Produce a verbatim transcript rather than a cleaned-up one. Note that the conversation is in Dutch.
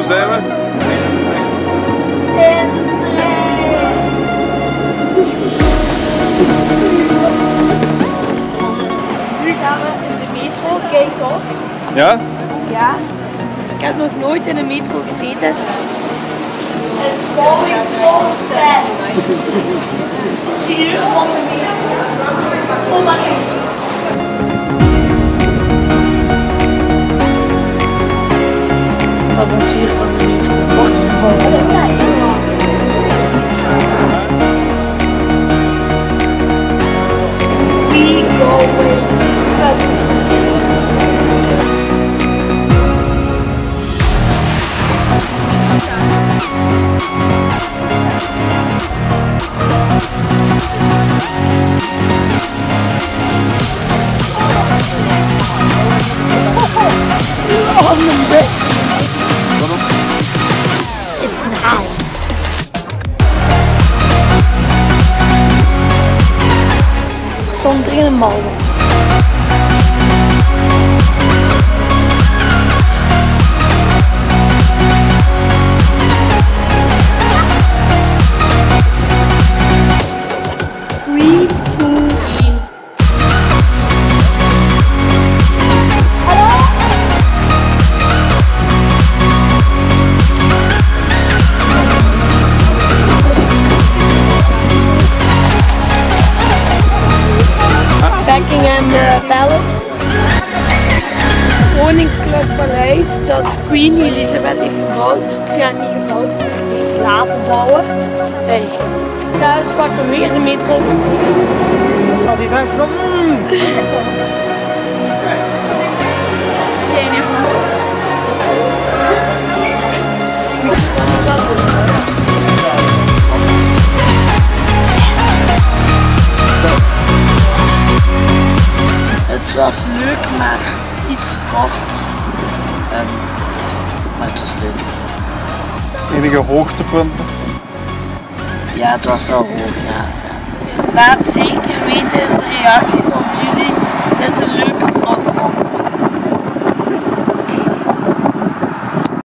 Waar zijn we? In de trein. Nu gaan we in de metro, kijk toch? Ja? Ja. Ik heb nog nooit in een metro gezeten. It's going so fast. Drie uur van de metro. Kom maar in. Avontuur van de metro wordt vervolgd. We going up. On the bridge. It's now. Stond er in een bal. Three, two, one. Buckingham Palace. Koninklijk Paleis dat Queen Elizabeth heeft gebouwd. Of ja, niet gebouwd, heeft laten bouwen. Hey. Zelfs pakken we weer de metro. Al die vijf van. Het was leuk, maar iets kort. Um, maar het was leuk. Enige hoogtepunten? Ja, het was wel hoog, ja. ja. Laat zeker weten in de reacties of jullie dit een leuke